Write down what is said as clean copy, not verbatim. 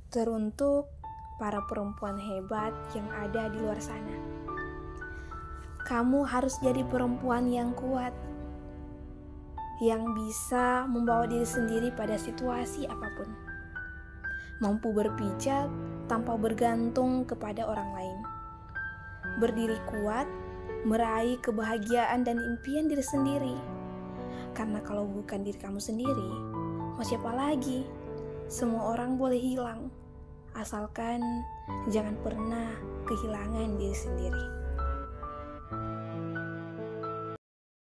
Teruntuk para perempuan hebat yang ada di luar sana. Kamu harus jadi perempuan yang kuat, yang bisa membawa diri sendiri pada situasi apapun. Mampu berpijak tanpa bergantung kepada orang lain. Berdiri kuat, meraih kebahagiaan dan impian diri sendiri. Karena kalau bukan diri kamu sendiri, mau siapa lagi? Semua orang boleh hilang, asalkan jangan pernah kehilangan diri sendiri.